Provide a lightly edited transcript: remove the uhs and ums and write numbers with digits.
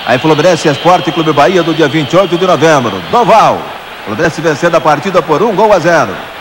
Aí Fluminense Esporte Clube Bahia do dia 28 de novembro. Doval. Fluminense vencendo a partida por 1-0.